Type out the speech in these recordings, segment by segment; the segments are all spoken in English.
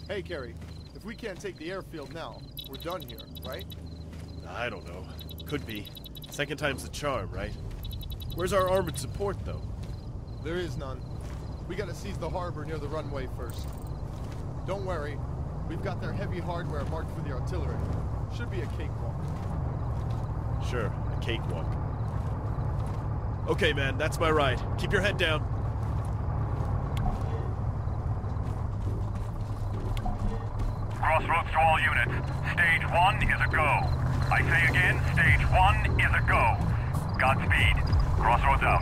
Hey, Kerry. If we can't take the airfield now, we're done here, right? I don't know. Could be. Second time's the charm, right? Where's our armored support, though? There is none. We gotta seize the harbor near the runway first. Don't worry. We've got their heavy hardware marked for the artillery. Should be a cakewalk. Sure, a cakewalk. Okay, man, that's my ride. Keep your head down. Crossroads to all units. Stage 1 is a go. I say again, Stage 1 is a go. Godspeed. Crossroads out.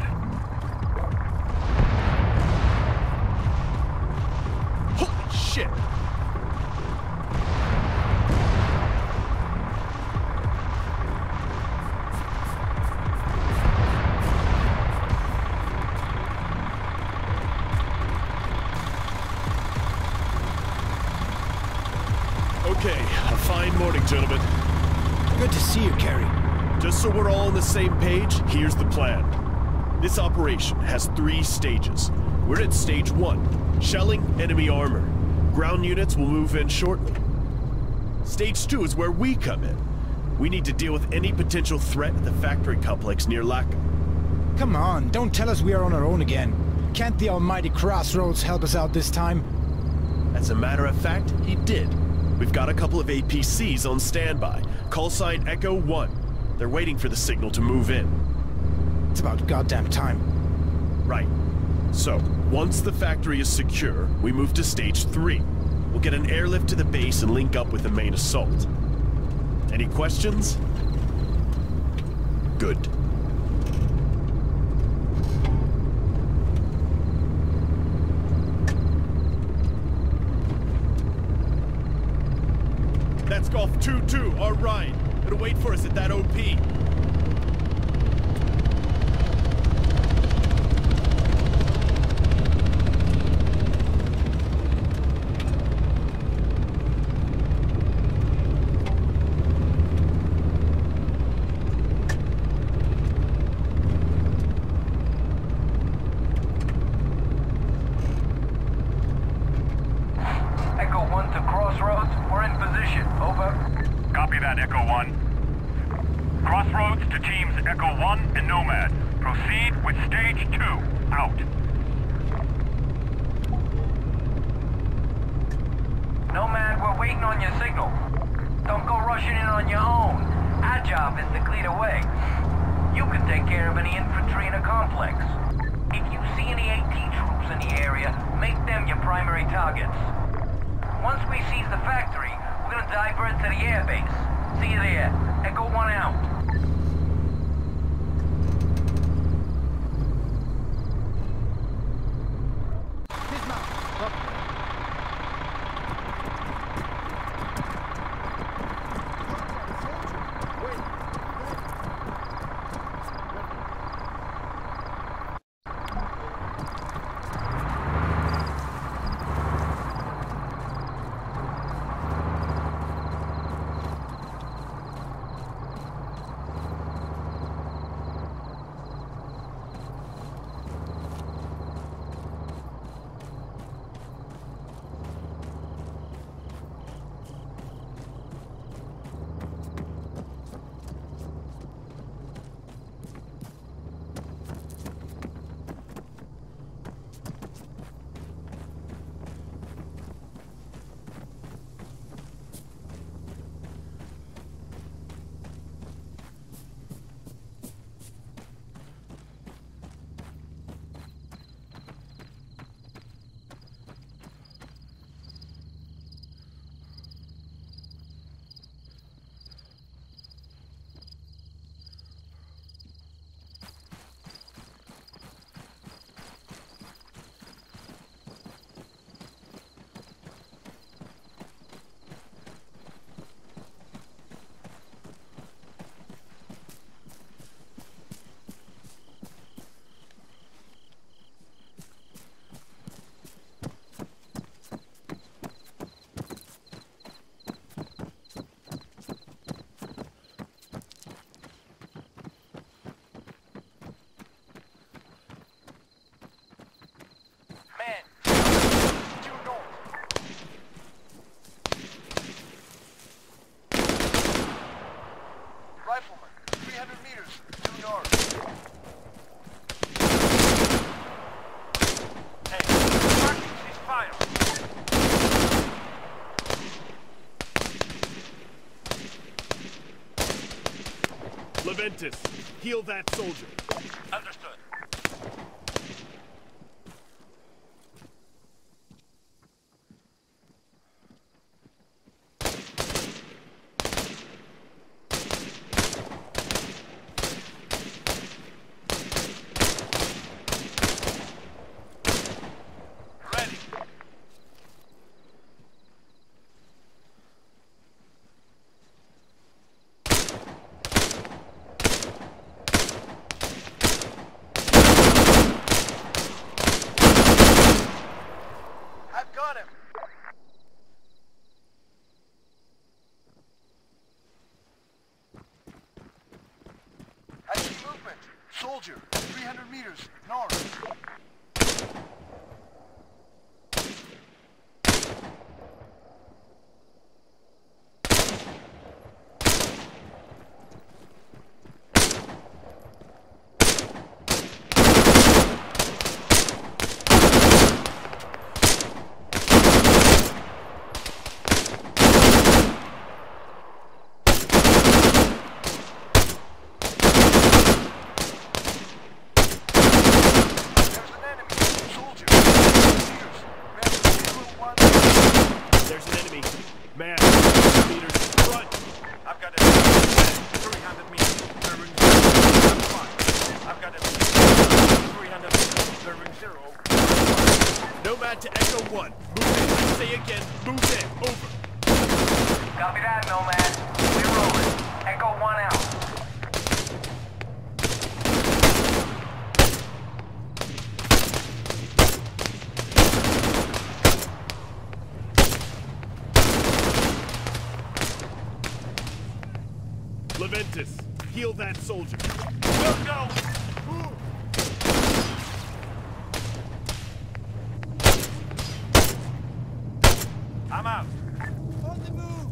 Holy shit! Okay, a fine morning, gentlemen. Good to see you, Kerry. Just so we're all on the same page, here's the plan. This operation has 3 stages. We're at Stage 1, shelling enemy armor. Ground units will move in shortly. Stage 2 is where we come in. We need to deal with any potential threat at the factory complex near Lacca. Come on, don't tell us we are on our own again. Can't the almighty Crossroads help us out this time? As a matter of fact, he did. We've got a couple of APCs on standby. Call sign Echo 1. They're waiting for the signal to move in. It's about goddamn time. Right. So, once the factory is secure, we move to Stage 3. We'll get an airlift to the base and link up with the main assault. Any questions? Good. That's Golf 2-2, our ride. It'll wait for us at that OP. Echo 1 to Crossroads. We're in position. Over. Copy that, Echo 1. Crossroads to teams Echo 1 and Nomad. Proceed with Stage 2. Out. Nomad, we're waiting on your signal. Don't go rushing in on your own. Our job is to clear the way. You can take care of any infantry in a complex. If you see any AT troops in the area, make them your primary targets. Once we seize the factory, we're gonna divert to the airbase. See you there. Echo 1 out. Leventis, heal that soldier. Understood. Got him! I see movement. Soldier, 300 meters, north. Man, 100 meters front. I've got it. 300 meters. Bearing 0. I've got it. 300 meters. Bearing 0. Nomad to Echo 1. Move in. I say again, move in. Over. Copy that, Nomad. We're rolling. Echo 1 out. Leventis, heal that soldier. We'll go! I'm out. On the move!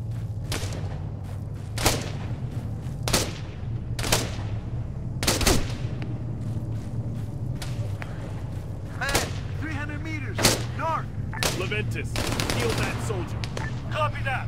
Man, 300 meters, north. Leventis, heal that soldier. Copy that.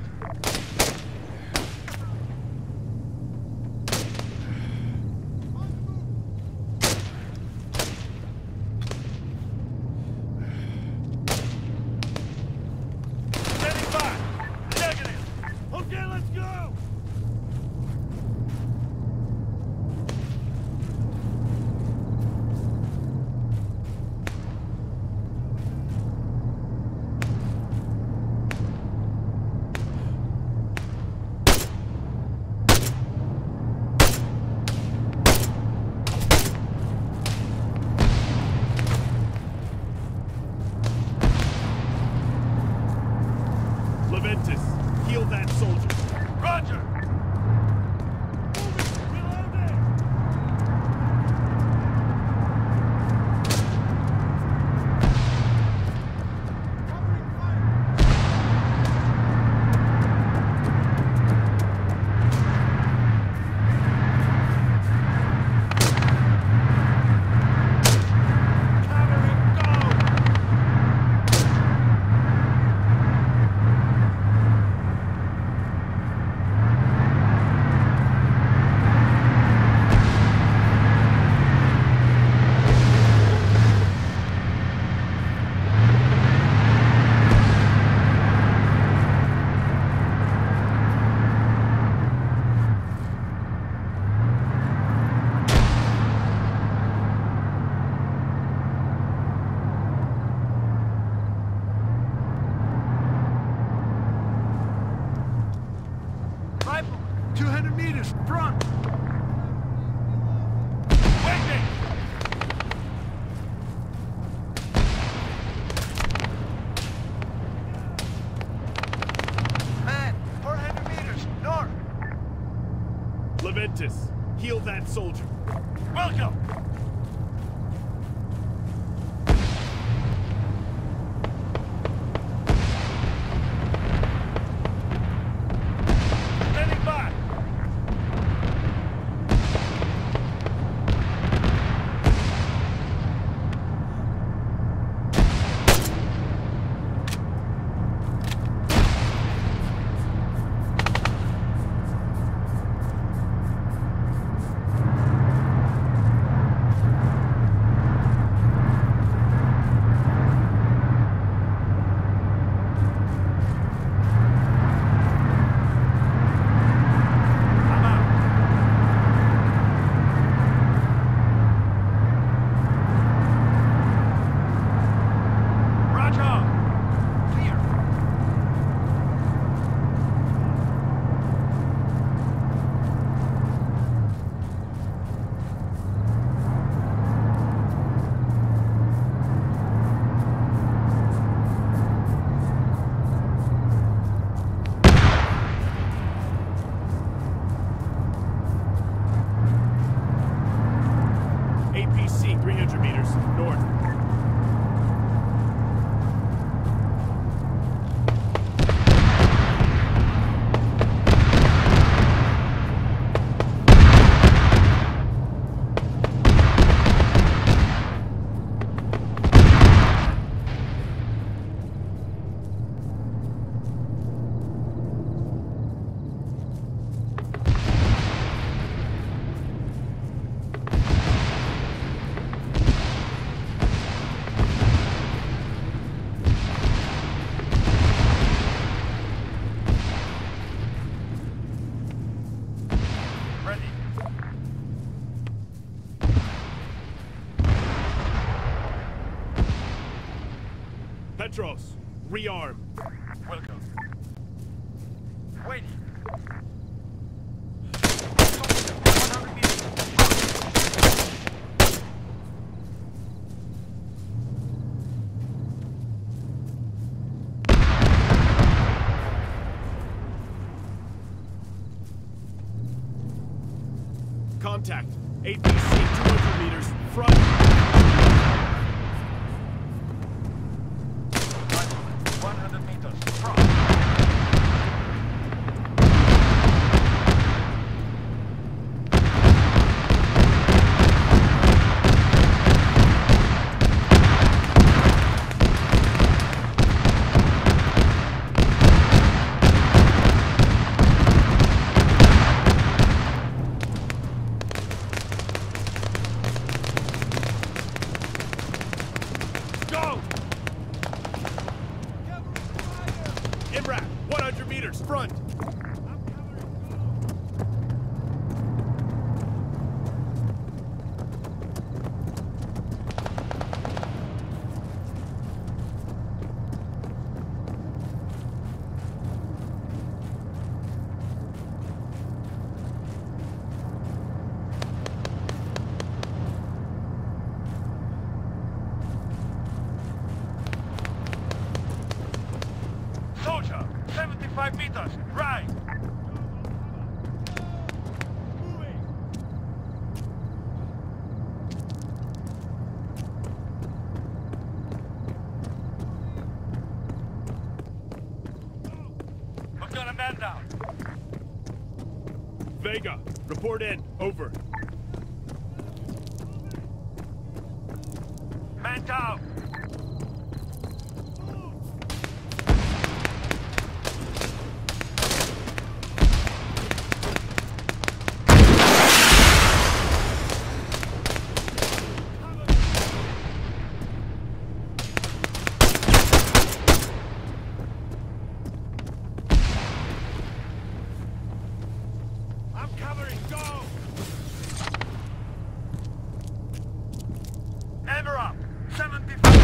Leventis, heal that soldier. Roger! Rifle, 200 meters, front. Waiting! Man, 400 meters, north. Leventis, heal that soldier. Welcome! Standing by! Petros, rearm. Welcome. Wait. Contact. APC 200 meters. Front. 100 meters. Front. Go! IMRAP, 100 meters. Front. Soldier, 75 meters. Right. We've got a man down. Vega, report in. Over. Man down. I'm covering. Go. Hammer up. 75.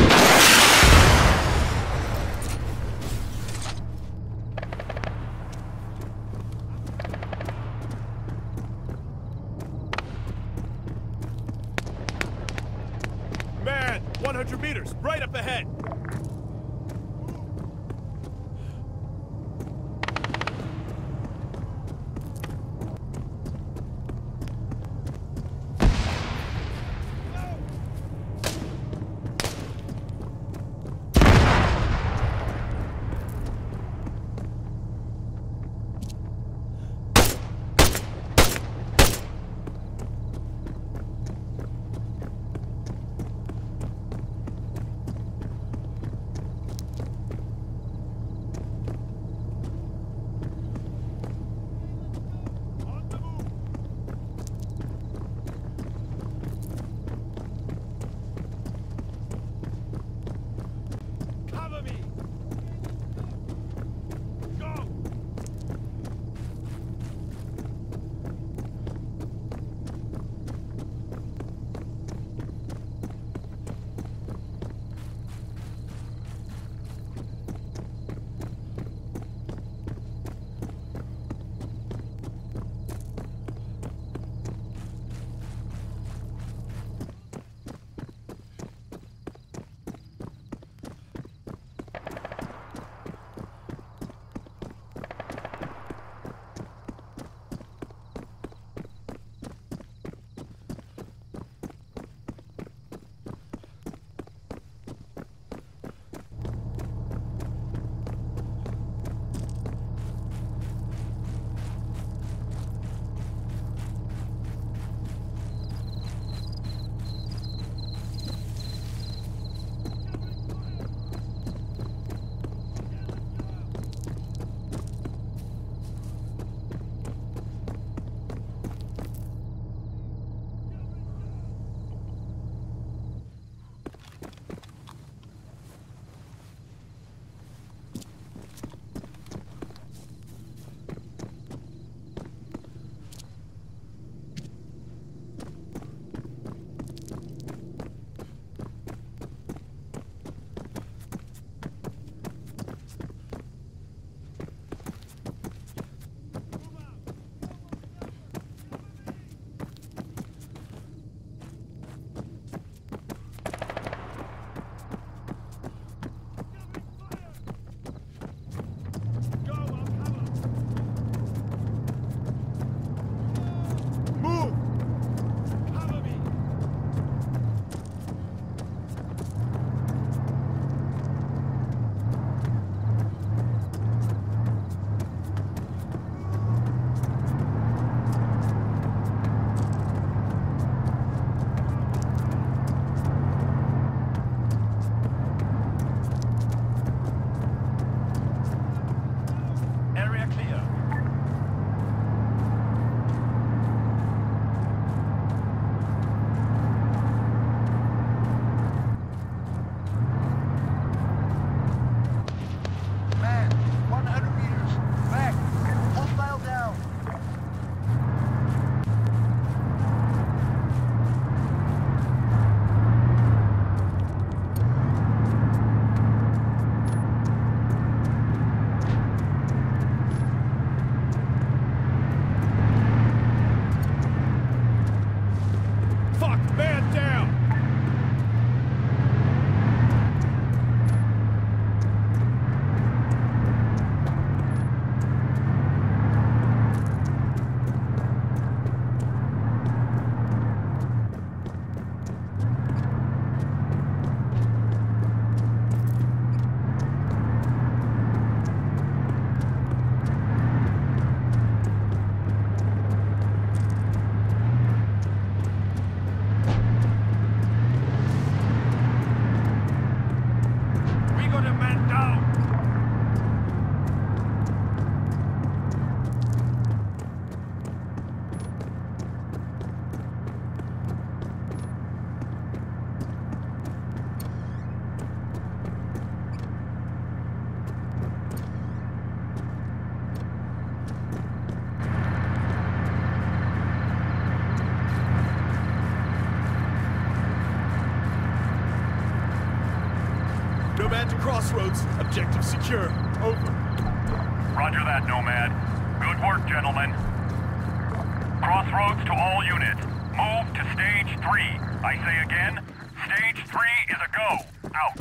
Nomad to Crossroads. Objective secure. Over. Roger that, Nomad. Good work, gentlemen. Crossroads to all units. Move to stage 3. I say again, stage 3 is a go. Out.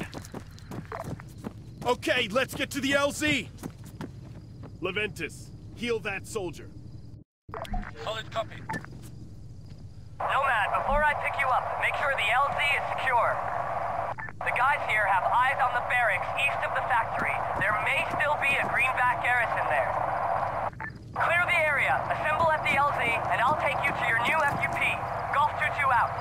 Okay, let's get to the LZ. Leventis, heal that soldier. Solid copy. Nomad, before I pick you up, make sure the LZ is secure. The guys here have eyes on the barracks east of the factory. There may still be a greenback garrison there. Clear the area, assemble at the LZ, and I'll take you to your new FUP. Golf 2-2 out.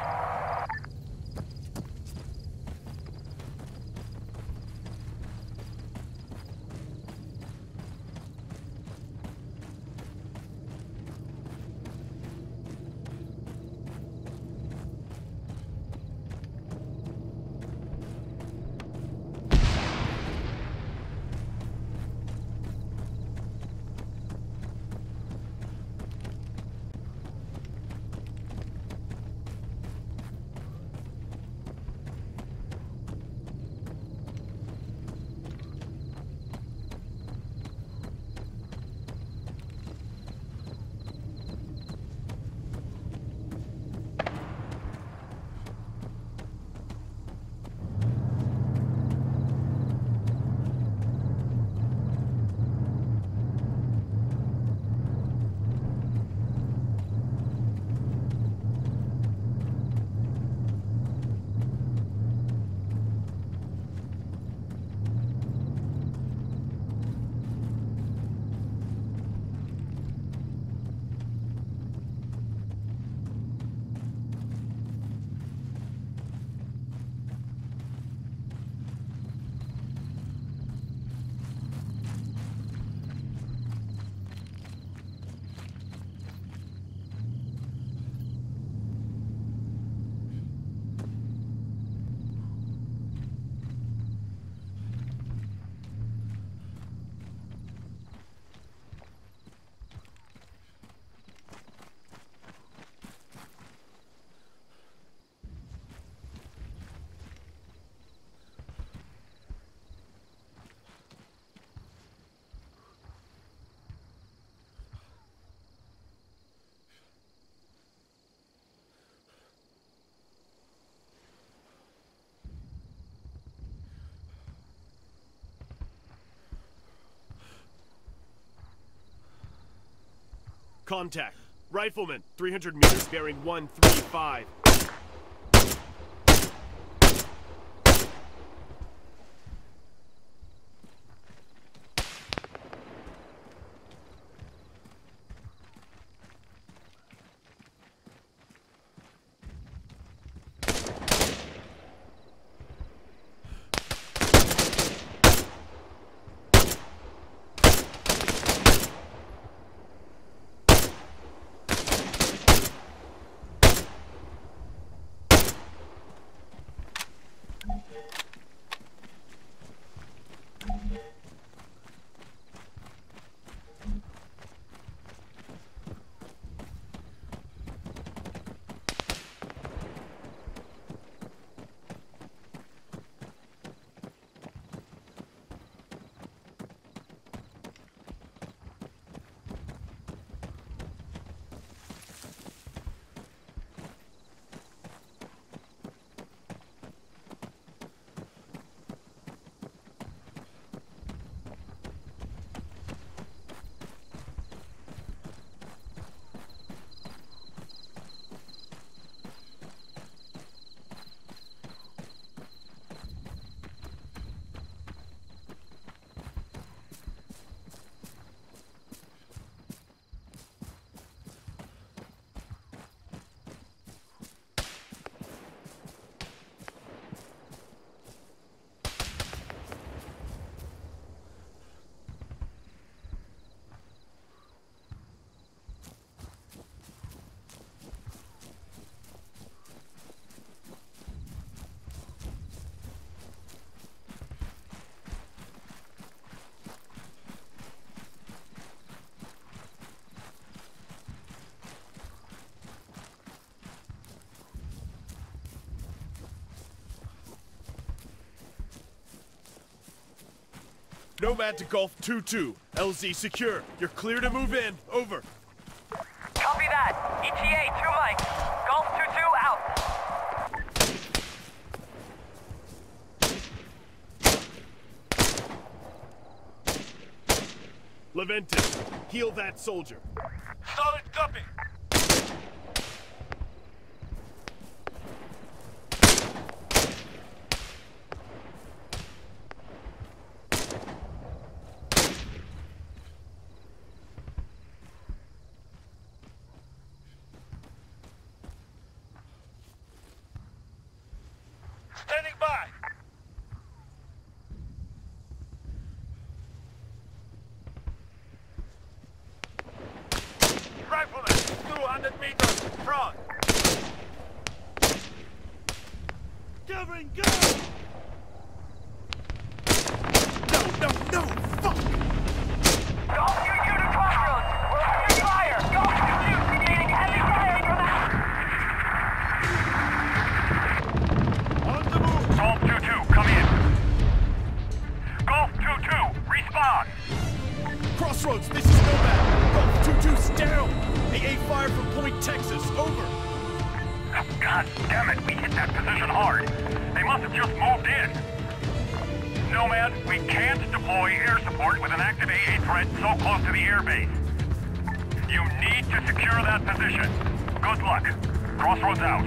Contact. Rifleman, 300 meters, bearing 135. Nomad to Golf 2-2. LZ secure. You're clear to move in. Over. Copy that. ETA 2 Mike. Golf 2-2 out. Leventis, heal that soldier. Solid copy. Standing by. Rifleman, 200 meters front. Covering, go! No, fuck! Golf 2-2 to Crossroads. We're under fire. Golf 2-2 gaining heavy fire from that. On the move. Golf 2-2, come in. Golf 2-2, respawn. Crossroads, this is Nomad. Golf 2-2's down. AA fire from Point, Texas. Over. Oh, God damn it, we hit that position hard. They must have just moved in. Nomad, we can't deploy air support with an active AA threat so close to the airbase. You need to secure that position. Good luck. Crossroads out.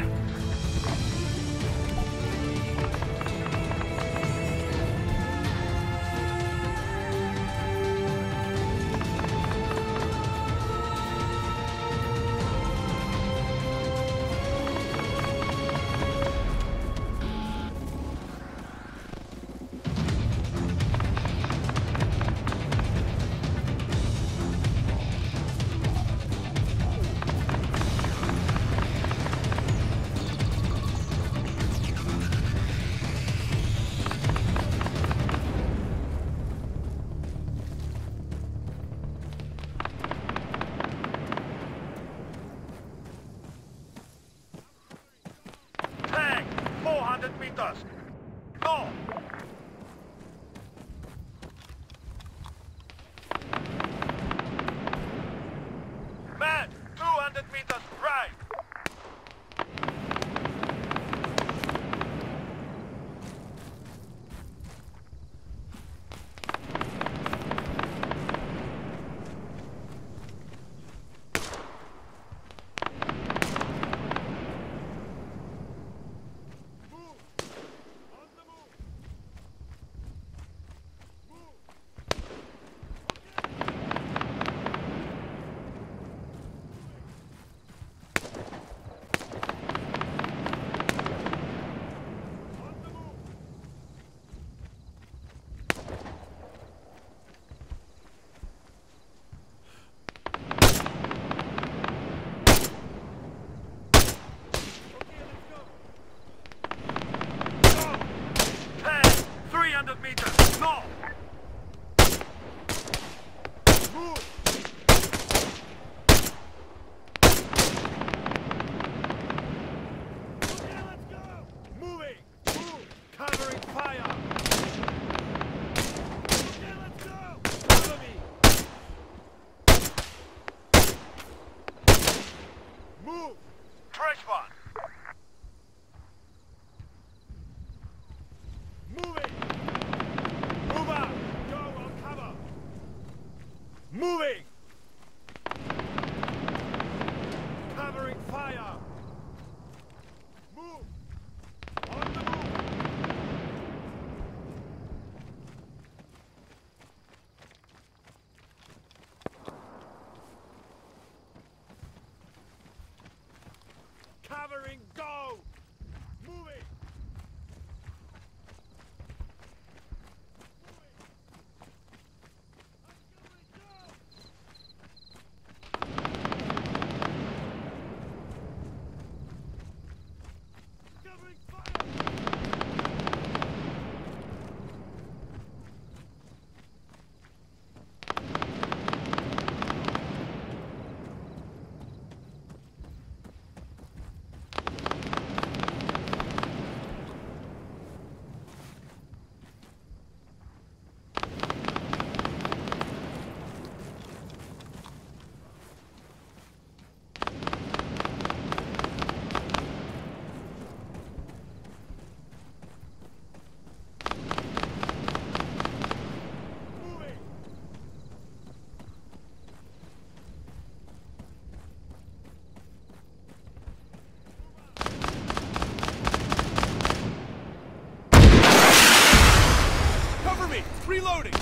me! Reloading!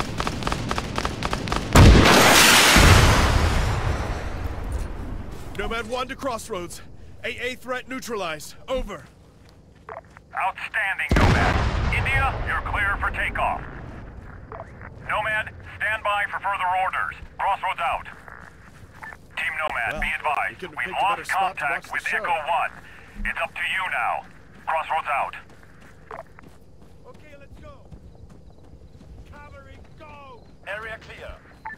Nomad 1 to Crossroads. AA threat neutralized. Over. Outstanding, Nomad. India, you're clear for takeoff. Nomad, stand by for further orders. Crossroads out. Team Nomad, Well, be advised. we couldn't We've have picked a better lost spot to contact watch with the show. Echo 1. It's up to you now. Crossroads out. Okay, let's go. Cavalry, go! Area clear.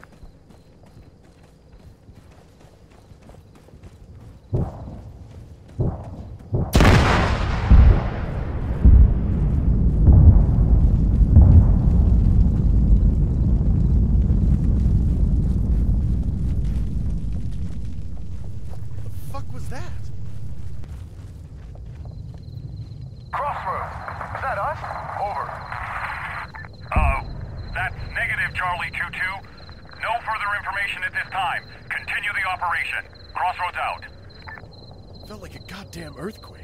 The fuck was that? Crossroads. Is that us? Over. That's negative, Charlie 2-2. No further information at this time. Continue the operation. Crossroads out. Felt like a goddamn earthquake.